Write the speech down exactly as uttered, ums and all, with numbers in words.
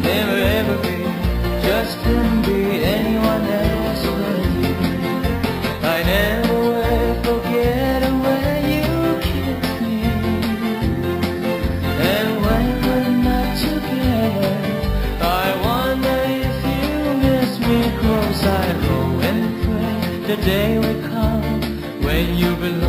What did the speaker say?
never ever be, just couldn't be anyone else but you. I never will forget when you kissed me, and when we're not together, I wonder if you miss me. Close, I hope and pray the day will come when you belong.